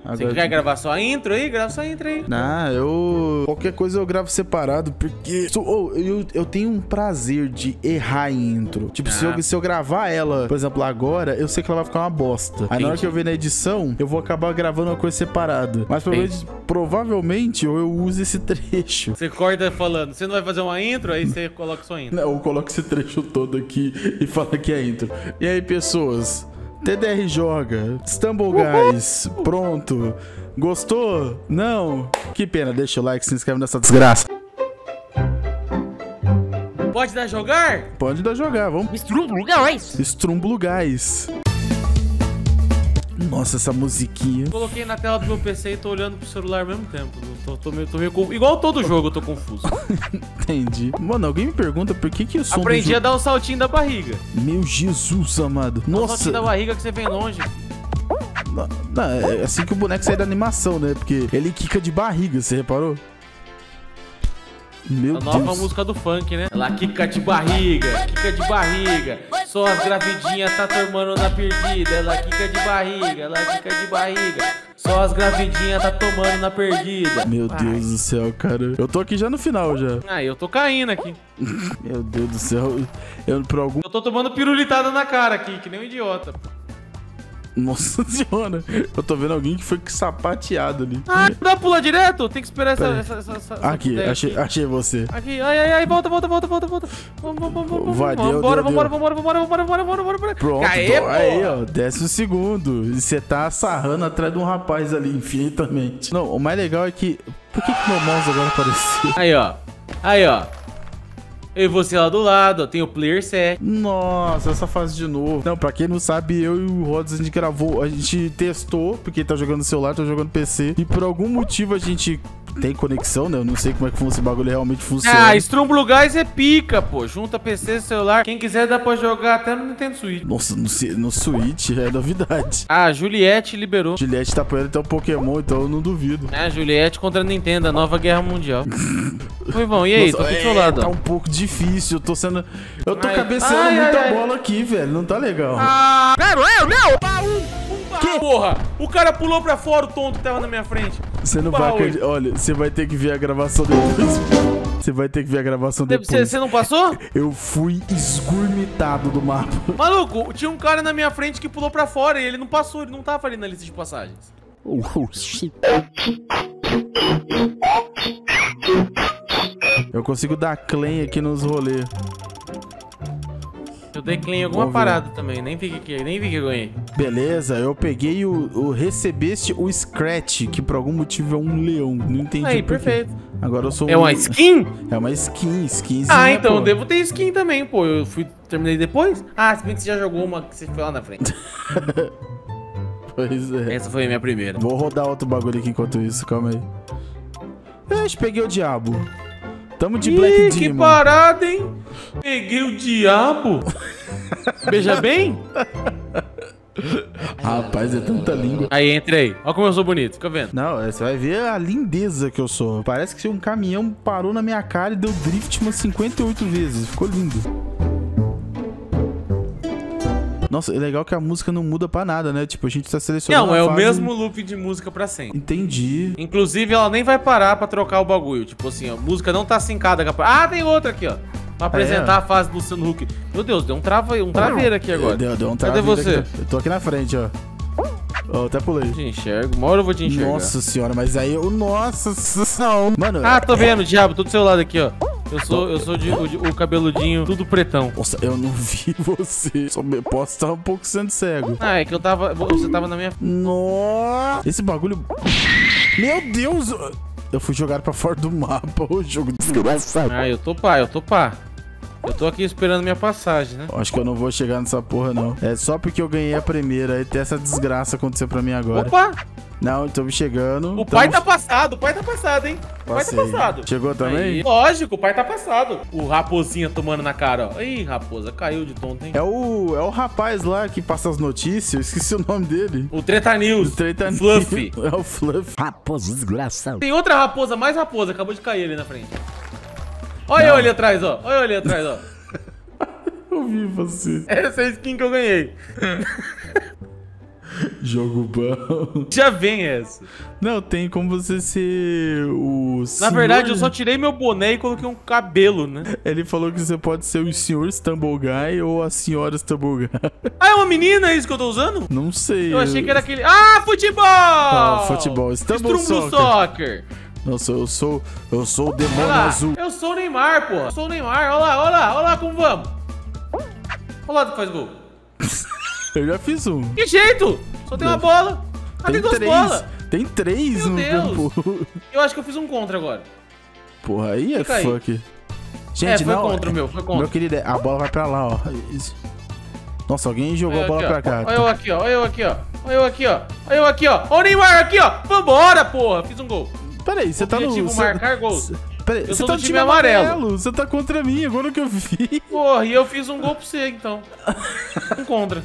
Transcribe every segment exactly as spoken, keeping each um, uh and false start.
Agora... Você quer gravar só a intro aí? Grava só a intro aí. Não, eu... Qualquer coisa eu gravo separado, porque... Oh, eu, eu tenho um prazer de errar em intro. Tipo, ah. se, eu, se eu gravar ela, por exemplo, agora, eu sei que ela vai ficar uma bosta. Aí Entendi. na hora que eu ver na edição, eu vou acabar gravando uma coisa separada. Mas provavelmente, provavelmente eu, eu uso esse trecho. Você corta falando, você não vai fazer uma intro, aí você coloca sua intro. Não, eu coloco esse trecho todo aqui e falo que é intro. E aí, pessoas... T D R joga, Stumble Guys, pronto. Gostou? Não? Que pena, deixa o like, se inscreve nessa desgraça. Pode dar jogar? Pode dar jogar, vamos. Strumblo Guys. Strumblo Guys. Nossa, essa musiquinha. Coloquei na tela do meu P C e tô olhando pro celular ao mesmo tempo. Tô, tô meio, tô meio confuso. Igual todo jogo eu tô confuso. Entendi. Mano, alguém me pergunta por que que o som Aprendi a dar o saltinho da barriga. Meu Jesus, amado. Nossa. O saltinho da barriga que você vem longe. Não, não, é assim que o boneco sai da animação, né? Porque ele quica de barriga, você reparou? Meu a nova Deus. música do funk, né? Ela quica de barriga, quica de barriga. Só as gravidinhas tá tomando na perdida. Ela quica de barriga, ela quica de barriga. Só as gravidinhas tá tomando na perdida. Meu Ai. Deus do céu, cara. Eu tô aqui já no final, já. Ah, eu tô caindo aqui. Meu Deus do céu. Eu, por algum... eu tô tomando pirulitada na cara aqui, que nem um idiota. Nossa senhora. Eu tô vendo alguém que foi sapateado ali. Ah, dá pra pular direto? Tem que esperar essa... essa, essa, essa aqui, essa achei, aqui. achei você. Aqui, ai, ai, ai, volta, volta, volta, volta, volta. Vamos, vamos, vamos, Vai, vamos, deu, vambora, deu, vambora, deu. vambora, vambora, vambora, vambora, vambora, vambora, vambora. Pronto, Caê, aí, ó, décimo segundo. E você tá sarrando atrás de um rapaz ali, infinitamente. Não, o mais legal é que... Por que que meu mouse agora apareceu? Aí, ó. Aí, ó. Eu e você lá do lado, ó, tem o player set. Nossa, essa fase de novo. Não, pra quem não sabe, eu e o Rods, a gente gravou, a gente testou, porque ele tá jogando no celular, tá jogando P C. E por algum motivo a gente tem conexão, né? Eu não sei como é que esse bagulho realmente funciona. Ah, Strumblo Guys é pica, pô. Junta P C, celular. Quem quiser dá pra jogar até no Nintendo Switch. Nossa, no, no Switch é novidade. Ah, a Juliette liberou. Juliette tá apoiando até o Pokémon, então eu não duvido. É, Juliette contra a Nintendo, a nova guerra mundial. Oi, Ivão, e aí? Nossa, tô aqui do seu é, lado. Tá um pouco difícil, eu tô sendo... Eu tô ai, cabeceando ai, muita ai, bola ai. aqui, velho, não tá legal. Ah, quero eu, meu! Pá, um, um pá, que? Porra! O cara pulou pra fora, o tonto tava na minha frente. Você não pá, vai acreditar. Olha, você vai ter que ver a gravação depois. Você vai ter que ver a gravação depois. Você não passou? Eu fui esgurmitado do mapa. Maluco, tinha um cara na minha frente que pulou pra fora e ele não passou, ele não tava ali na lista de passagens. Oh, shit. Eu consigo dar claim aqui nos rolês. Eu dei claim em alguma parada também, nem vi que, nem vi que eu ganhei. Beleza, eu peguei o, o... Recebeste o Scratch, que por algum motivo é um leão. Não entendi Aí, por quê. perfeito. Agora eu sou É um... uma skin? É uma skin, skinzinha, Ah, então pô. eu devo ter skin também, pô. Eu fui, terminei depois. Ah, se bem que você já jogou uma que você foi lá na frente. Pois é. Essa foi a minha primeira. Vou rodar outro bagulho aqui enquanto isso, calma aí. Ixi, peguei o diabo. Tamo de Ih, Black Demon. que parada, hein? Peguei o diabo. Beija bem? Rapaz, é tanta língua. Aí, entrei. Olha como eu sou bonito, fica vendo. Não, você vai ver a lindeza que eu sou. Parece que um caminhão parou na minha cara e deu drift umas cinquenta e oito vezes. Ficou lindo. Nossa, é legal que a música não muda pra nada, né? Tipo, a gente tá selecionando Não, é a o fase... mesmo loop de música pra sempre. Entendi. Inclusive, ela nem vai parar pra trocar o bagulho. Tipo assim, a música não tá sincada. com a- Ah, tem outra aqui, ó. Pra apresentar é. a fase do Luciano Huck. Meu Deus, deu um, trava... um traveiro aqui agora. Deu, deu um Cadê traveiro você? aqui. Eu tô aqui na frente, ó. Ó, até pulei. Te enxergo. Uma hora eu vou te enxergar. Nossa senhora, mas aí eu... Nossa senhora. Mano... Ah, tô vendo, diabo. Tô do seu lado aqui, ó. Eu sou, eu sou de, o, de- o cabeludinho, tudo pretão. Nossa, eu não vi você. Só me- posso estar um pouco sendo cego. Ah, é que eu tava... Você tava na minha... Nossa. Esse bagulho... Meu Deus. Eu fui jogado pra fora do mapa. O jogo desgraçado. Ah, eu tô pá, eu tô pá. Eu tô aqui esperando minha passagem, né? Acho que eu não vou chegar nessa porra, não. É só porque eu ganhei a primeira. E tem essa desgraça acontecer pra mim agora. Opa! Não, tô me chegando. O pai tá Tamo- passado, o pai tá passado, hein? O pai tá Passei. passado. Chegou também? Aí, lógico, o pai tá passado. O raposinha tomando na cara, ó. Ih, raposa, caiu de tonto, hein? É o, é o rapaz lá que passa as notícias. Eu esqueci o nome dele. O Treta News. O Treta Fluffy. É o Fluffy. Raposa desgraçado. Tem outra raposa, mais raposa, acabou de cair ali na frente. Olha Não. eu ali atrás, ó. Olha eu ali atrás, ó. Eu vi você. Essa é a skin que eu ganhei. Jogo bom. Já vem essa. Não, tem como você ser o Na senhor... verdade, eu só tirei meu boné e coloquei um cabelo, né? Ele falou que você pode ser o senhor Stumble Guy ou a senhora Stumble Guy. Ah, é uma menina isso que eu tô usando? Não sei. Eu achei que era aquele... Ah, futebol! Ah, futebol. Stumble Strumble Soccer. Soccer. Nossa, eu sou... Eu sou o Olha demônio lá, azul. eu sou o Neymar, pô. Eu sou o Neymar. Olha lá, olha lá, olha lá como vamos. Olha lá que faz gol. Eu já fiz um. Que jeito? Só tem uma bola. Ah, tem, duas três. bolas. Tem três Meu no Deus. campo. Eu acho que eu fiz um contra agora. Porra, aí é Fica aí. fuck. Gente, É, foi não, contra o meu, foi contra. Meu querido, a bola vai pra lá, ó. Nossa, alguém jogou Olha a bola aqui, pra ó. cá. Olha eu aqui, ó. Olha eu aqui, ó. Olha eu aqui, ó. Olha eu aqui, ó. Olha o Neymar aqui, ó. Vambora, porra. Fiz um gol. Peraí, você tá no... Objetivo você- marcar gols. Peraí, Eu você sou tá do no time time amarelo. amarelo. Você tá contra mim, agora que eu vi. Porra, e eu fiz um gol pra você, então. Um contra.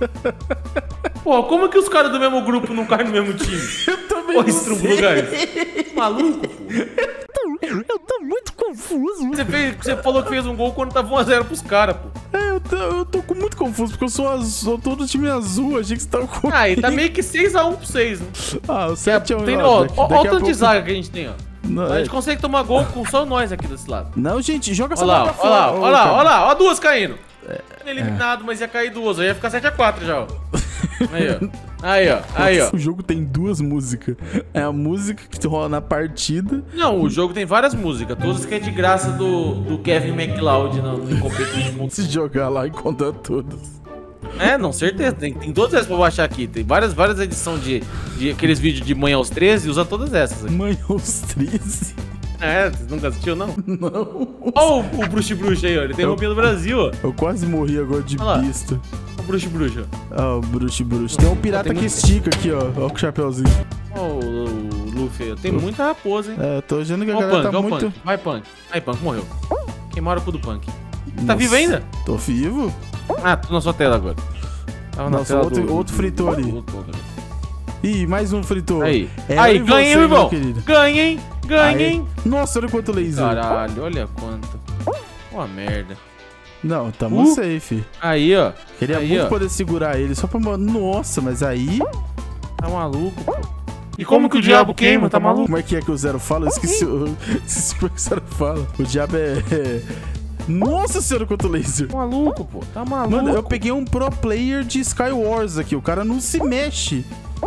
Porra, como que os caras do mesmo grupo não caem no mesmo time? Eu também Porra, não estrumbro, sei. guys. Maluco, pô. Eu tô muito confuso. Você, fez, você falou que fez um gol quando tava um a zero pros caras, pô. É, eu tô, eu tô com- muito confuso, porque eu sou azul, eu tô do time azul, achei que você tava com... Ah, e tá meio que seis a um pro seis, né? Ah, o sete é um... Tem, ó, ó, daqui- ó, daqui ó o a tanto de pouco- zaga que a gente tem, ó. Não, A é- gente consegue tomar gol com só nós aqui desse lado. Não, gente, joga essa Olha lá, bola pra olha lá, fora. olha lá, Ô, olha lá, ó, duas caindo. É. Eliminado, mas ia cair duas, aí ia ficar sete a quatro já, ó. Aí, ó. Aí, ó. Aí, ó. O jogo tem duas músicas. É a música que rola na partida. Não, o jogo tem várias músicas, todas que é de graça do, do Kevin MacLeod no, no Competition. Se jogar lá e contar todas. É, não, certeza. Tem, tem todas essas pra baixar aqui. Tem várias, várias edições de, de aqueles vídeos de manhã aos treze, usa todas essas aqui. Manhã aos treze. É, você nunca assistiu, não? Não. Olha o, o Bruxo Bruxo aí, ó. Ele tem Eu- roupinha do Brasil, ó. Eu quase morri agora de Olha lá. besta. O Bruxo Bruxo. Ah, o bruxo, bruxo. Tem um pirata Tem que muito- estica aqui, ó. Olha o chapeuzinho. Ó, o, o Luffy aí. Tem muita raposa, hein? É, tô achando que a Ó o galera Punk, tá ó o muito... Punk. Vai, Punk. Aí, Punk, morreu. Queimaram o cu do Punk. Tá Nossa. vivo ainda? Tô vivo? Ah, tô na sua tela agora. Tava na Nossa, tela outro- do- outro fritou ali. outro- outro. Ih, mais um fritou. Aí. É Aí, eu e ganhei, você, meu irmão. meu querido. Ganhei, ganhei. Aí. Nossa, olha quanto laser. Caralho, olha quanto. Uma merda. Não, tamo Uh. safe. Aí, ó. Queria aí, muito ó. poder segurar ele, só pra... Nossa, mas aí... Tá maluco, pô. E como que o diabo queima? Tá maluco? Como é que é que o Zero fala? Eu esqueci, o- esqueci como é que o Zero fala. O diabo é... é- Nossa senhora, quanto laser. Tá maluco, pô. Tá maluco. Mano, eu peguei um pro player de Skywars aqui. O cara não se mexe.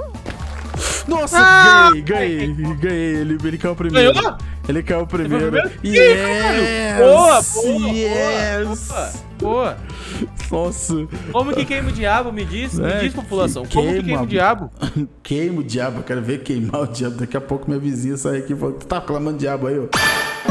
Nossa, Ah! ganhei, ganhei, ganhei. Ele, ele caiu primeiro. Ganhou? Ele caiu primeiro. primeiro? Yes! Boa, boa, yes! boa. Boa. Nossa. Como que queima o diabo? Me diz, me É, diz, população. que Como que queima. queima o diabo? Queima o diabo. Eu quero ver queimar o diabo. Daqui a pouco minha vizinha sai aqui e fala: tu tá clamando diabo aí, ó.